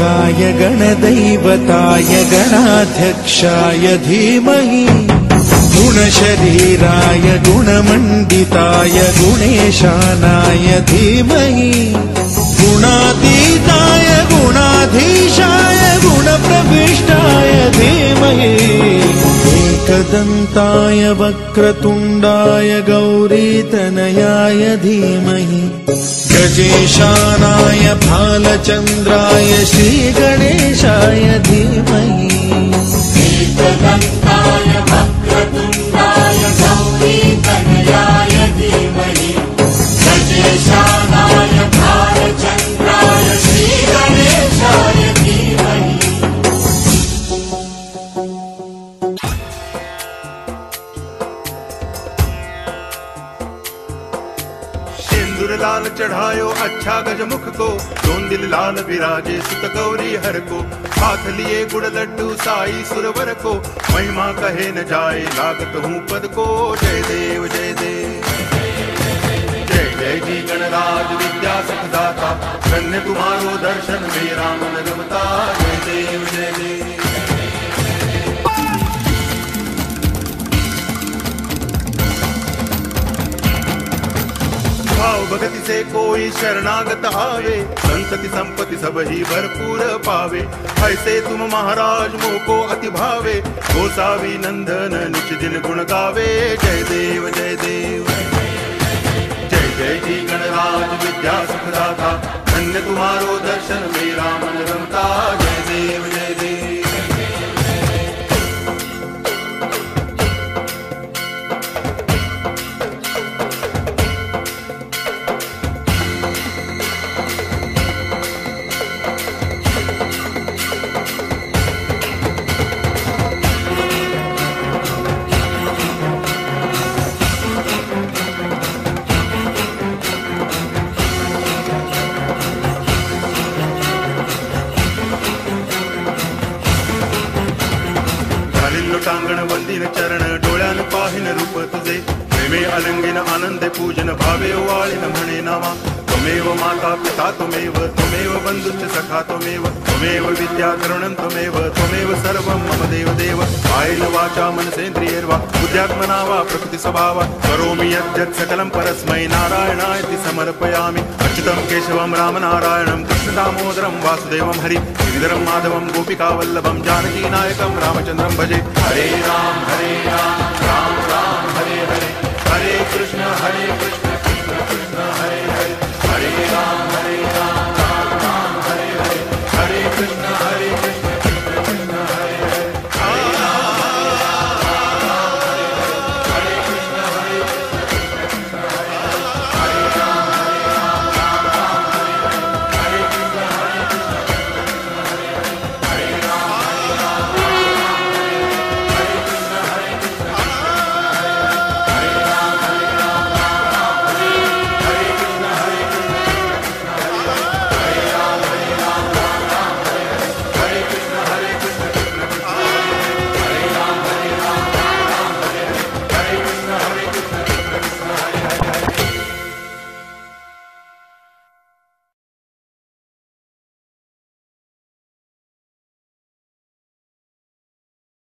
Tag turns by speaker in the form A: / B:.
A: गणाधिपतये गणदैवताय गणाध्यक्षाय धीमहि गुणशरीराय गुणमण्डिताय गुणेशानाय धीमहि गुणातीताय गुणाधीशाय गुणप्रविष्टाय धीमहि एकदन्ताय वक्रतुण्डाय गौरीतनयाय धीमहि गजेशानाय भालचन्द्राय श्रीगणेशाय धीमहि
B: एकदन्ताय वक्रतुण्डाय गौरीतनयाय धीमहि गजेशानाय भालचन्द्राय श्रीगणेशाय धीमहि।
C: सिंदूर लाल चढ़ायो अच्छा गजमुख को, दोन दिल लाल विराजे सुत गौरी हर को। हाथ लिए गुड़ लड्डू साई सुरवर को, महिमा कहे न जाए लागत हूँ पद को। जय देव जय देव जय जय जी गणराज विद्या सुखदाता, धन्य तुम्हारो दर्शन मेरा मन रमता। जय देव जय देव भाव भगति से कोई शरणागत आवे, संतति संपत्ति सब ही भरपूर पावे। ऐसे तुम महाराज मोको अति भावे, गोसावी नंदन निच दिन गुण गावे। जय देव जय देव जय जय जी गणराज विद्या सुखदाता, धन्य तुम्हारो दर्शन मेरा मन रमता। जय देव जय देव टांगण वंदिन चरण डोळ्यान पाहिन रूप तुझे, प्रेमे अलंगिन आनंदे पूजन भावे वाळीन म्हणे नामा। त्वमेव माता पिता त्वमेव, त्वमेव बंधुश्च सखा त्वमेव, त्वमेव विद्या करुणं त्वमेव, त्वमेव सर्वं मम देव देव। कायेन वाचा मनसेन्द्रियैर्वा बुद्ध्यात्मना वा प्रकृति स्वभावात् करोमि यद्यत् सकलं परस्मै नारायणायति समर्पयामि। अच्युतं केशवं रामनारायणं कृष्ण दामोदरं वासुदेवं हरि गिरिधरं माधवं गोपिकावल्लभं जानकी नायकं रामचन्द्रं भजे। हरे राम